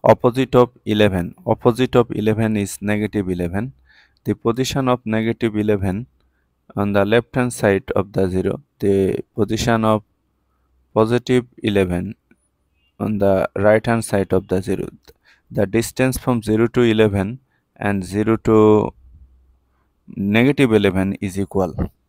Opposite of 11. Opposite of 11 is negative 11. The position of negative 11 on the left hand side of the 0. The position of positive 11 on the right hand side of the 0. The distance from 0 to 11 and 0 to negative 11 is equal.